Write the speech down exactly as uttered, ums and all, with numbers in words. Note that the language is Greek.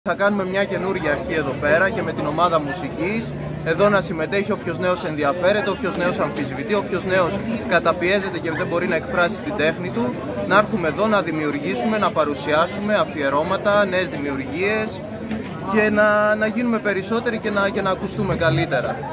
Θα κάνουμε μια καινούργια αρχή εδώ πέρα και με την ομάδα μουσικής. Εδώ να συμμετέχει όποιος νέος ενδιαφέρεται, όποιος νέος αμφισβητεί, όποιος νέος καταπιέζεται και δεν μπορεί να εκφράσει την τέχνη του. Να έρθουμε εδώ να δημιουργήσουμε, να παρουσιάσουμε αφιερώματα, νέες δημιουργίες και να, να γίνουμε περισσότεροι και να, και να ακουστούμε καλύτερα.